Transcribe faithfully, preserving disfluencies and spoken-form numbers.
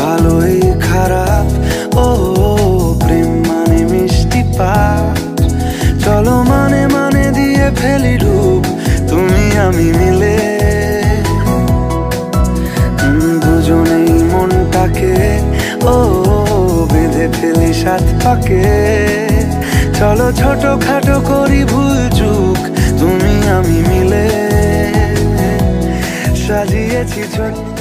ভালোই খারাপ, ও প্রেম মানে মিষ্টি পাপ। চলো মানে মানে দিয়ে ফেলি রূপ তুমি আমি মিলে, দুজনেই মনটাকে ও বেঁধে ফেলি সাত পাকে। চলো ছোট খাটো করি ভুল চুক তুমি আমি মিলে, সাজিয়েছি ছোট্ট